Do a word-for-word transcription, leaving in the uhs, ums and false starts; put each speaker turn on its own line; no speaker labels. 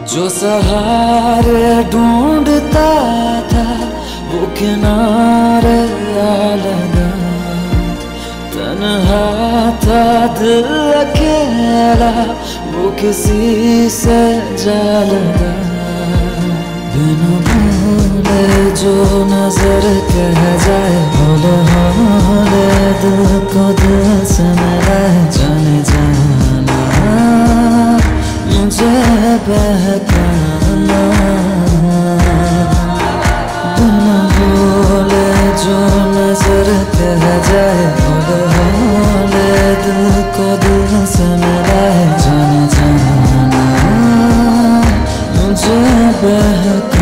जो सहारे ढूंढता था वो किनारे आ लगा, तन्हा था दिल अकेला वो किसी से जा लगा। बिन बोले जो नजर कह जाए, बोले होले दिल को दिल से मिलाए, जाने जाना मुझे बहकाना। बिन बोले जो नजर कह जाए, बोले होले दिल को दिल से मिलाए, जाने जाना मुझे बहकाना।